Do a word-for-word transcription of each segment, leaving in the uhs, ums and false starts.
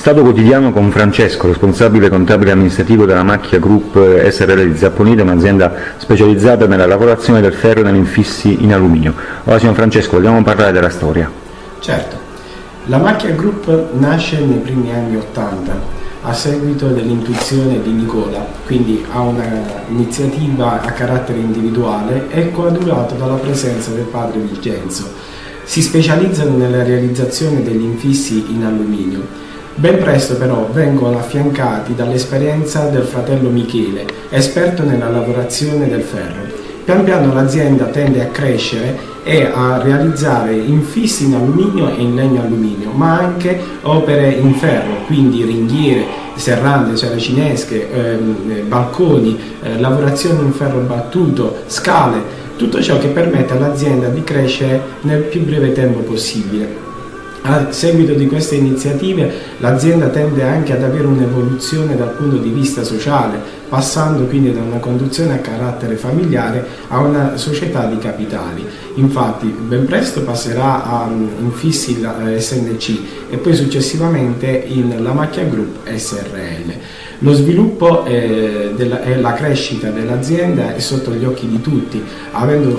Stato Quotidiano con Francesco, responsabile contabile amministrativo della Macchia Group S R L di Zapponide, un'azienda specializzata nella lavorazione del ferro e negli infissi in alluminio. Ora, signor Francesco, vogliamo parlare della storia? Certo. La Macchia Group nasce nei primi anni Ottanta a seguito dell'intuizione di Nicola, quindi ha un'iniziativa a carattere individuale e coadiuvato dalla presenza del padre Vincenzo. Si specializzano nella realizzazione degli infissi in alluminio. Ben presto però vengono affiancati dall'esperienza del fratello Michele, esperto nella lavorazione del ferro. Pian piano l'azienda tende a crescere e a realizzare infissi in alluminio e in legno alluminio, ma anche opere in ferro, quindi ringhiere, serrande, saracinesche, ehm, balconi, eh, lavorazioni in ferro battuto, scale, tutto ciò che permette all'azienda di crescere nel più breve tempo possibile. A seguito di queste iniziative l'azienda tende anche ad avere un'evoluzione dal punto di vista sociale, passando quindi da una conduzione a carattere familiare a una società di capitali. Infatti ben presto passerà a infissi S N C e poi successivamente in La Macchia Group S R L. Lo sviluppo eh, della, e la crescita dell'azienda è sotto gli occhi di tutti, avendo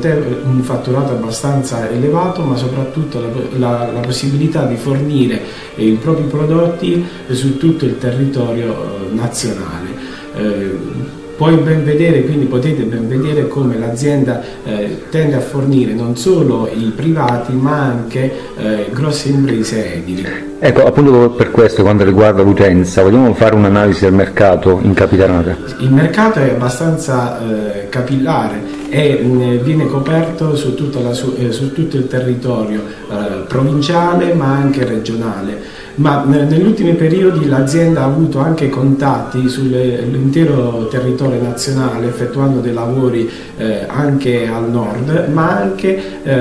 un fatturato abbastanza elevato, ma soprattutto la, la, la possibilità di fornire eh, i propri prodotti su tutto il territorio eh, nazionale. Eh, Puoi ben vedere, quindi potete ben vedere come l'azienda eh, tende a fornire non solo i privati ma anche eh, grosse imprese edili. Ecco, appunto per questo, quanto riguarda l'utenza, vogliamo fare un'analisi del mercato in Capitanata? Il mercato è abbastanza eh, capillare e mh, viene coperto su, tutta la, su, eh, su tutto il territorio eh, provinciale ma anche regionale. Ma negli ultimi periodi l'azienda ha avuto anche contatti sull'intero territorio nazionale, effettuando dei lavori eh, anche al nord, ma anche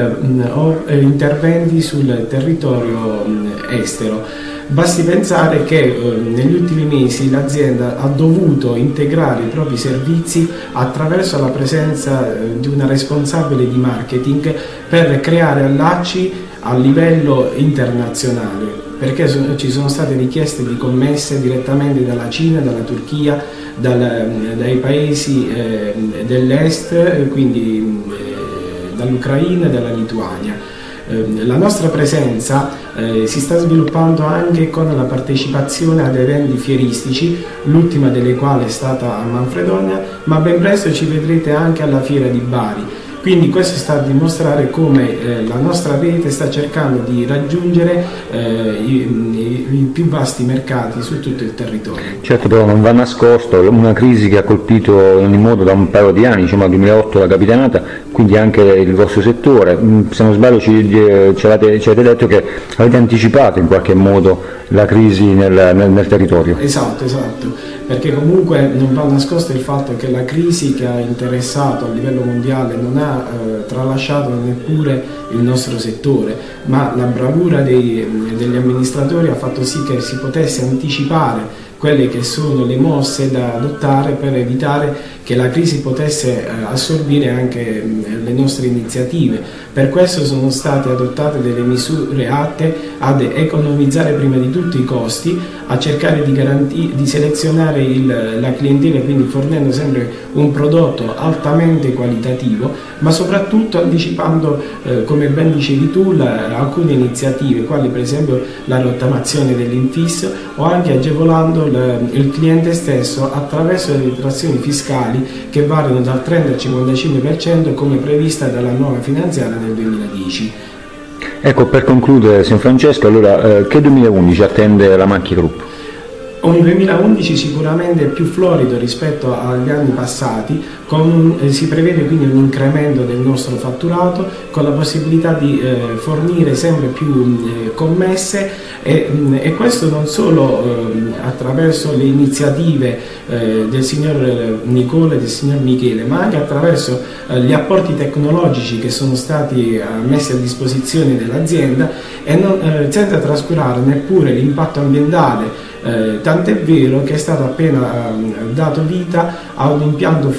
eh, interventi sul territorio estero. Basti pensare che eh, negli ultimi mesi l'azienda ha dovuto integrare i propri servizi attraverso la presenza eh, di una responsabile di marketing per creare allacci a livello internazionale, perché sono, ci sono state richieste di commesse direttamente dalla Cina, dalla Turchia, dal, dai paesi eh, dell'est, quindi eh, dall'Ucraina e dalla Lituania. Eh, la nostra presenza eh, si sta sviluppando anche con la partecipazione ad eventi fieristici, l'ultima delle quali è stata a Manfredonia, ma ben presto ci vedrete anche alla Fiera di Bari. Quindi questo sta a dimostrare come eh, la nostra rete sta cercando di raggiungere eh, i, i, i più vasti mercati su tutto il territorio. Certo, però non va nascosto una crisi che ha colpito in ogni modo da un paio di anni, diciamo dal duemilaotto la Capitanata, quindi anche il vostro settore. Se non sbaglio ci, ci, avete, ci avete detto che avete anticipato in qualche modo la crisi nel, nel, nel territorio. Esatto, esatto. Perché comunque non va nascosto il fatto che la crisi che ha interessato a livello mondiale non ha eh, tralasciato neppure il nostro settore, ma la bravura dei, degli amministratori ha fatto sì che si potesse anticipare quelle che sono le mosse da adottare per evitare che la crisi potesse assorbire anche le nostre iniziative. Per questo sono state adottate delle misure atte ad economizzare prima di tutto i costi, a cercare di, garanti- di selezionare il, la clientela, quindi fornendo sempre un prodotto altamente qualitativo, ma soprattutto anticipando, eh, come ben dicevi tu, la, alcune iniziative, quali per esempio la rottamazione dell'infisso o anche agevolando il cliente stesso attraverso le detrazioni fiscali che variano dal trenta al cinquantacinque per cento come prevista dalla nuova finanziaria del duemiladieci. Ecco, per concludere, signor Francesco, allora eh, che duemilaundici attende la Macchia Group? Un duemilaundici sicuramente più florido rispetto agli anni passati, con, eh, si prevede quindi un incremento del nostro fatturato con la possibilità di eh, fornire sempre più eh, commesse e, mh, e questo non solo eh, attraverso le iniziative eh, del signor Nicola e del signor Michele, ma anche attraverso eh, gli apporti tecnologici che sono stati eh, messi a disposizione dell'azienda e non, eh, senza trascurare neppure l'impatto ambientale. Eh, tant'è vero che è stato appena eh, dato vita a un impianto fotovoltaico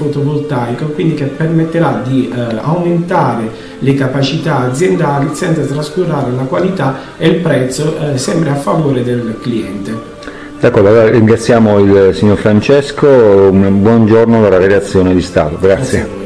fotovoltaico, quindi che permetterà di eh, aumentare le capacità aziendali senza trascurare la qualità, e il prezzo eh, sempre a favore del cliente. D'accordo, allora ringraziamo il signor Francesco, un buon giorno dalla redazione di Stato. Grazie. Grazie.